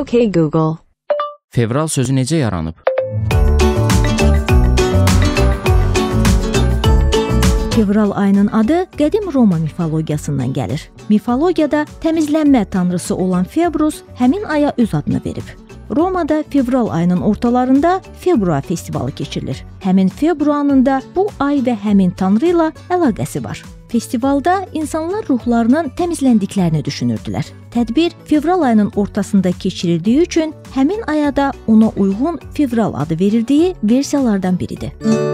Okay Google. Fevral sözü necə yaranıb? Fevral ayının adı qədim Roma mifologiyasından gəlir. Mifologiyada təmizlənmə tanrısı olan Februs həmin aya öz adını verib. Romada fevral ayının ortalarında Februa festivalı keçirilir. Həmin fevruanın da bu ay və həmin tanrı ilə əlaqəsi var. Festivalda insanlar ruhlarının təmizləndiklərini düşünürdülər. Tədbir fevral ayının ortasında keçirildiyi üçün həmin aya da ona uyğun fevral adı verildiyi versiyalardan biridir.